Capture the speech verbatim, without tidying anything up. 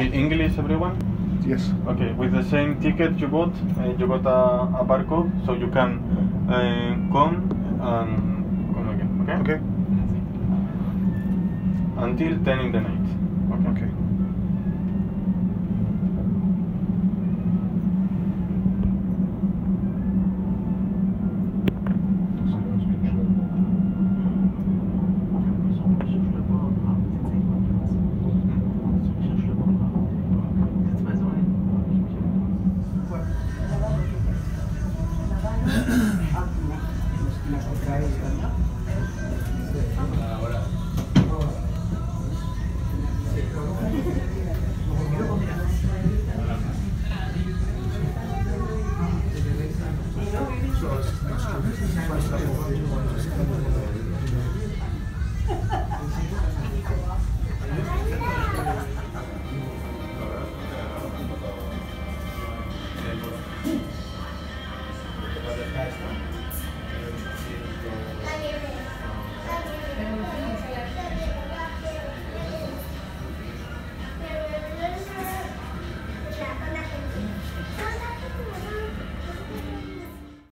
speak English, everyone? Yes. Okay, with the same ticket you bought, uh, you got a, a barcode, so you can uh, come and come again, okay? Okay. Until ten in the night. Okay. Okay.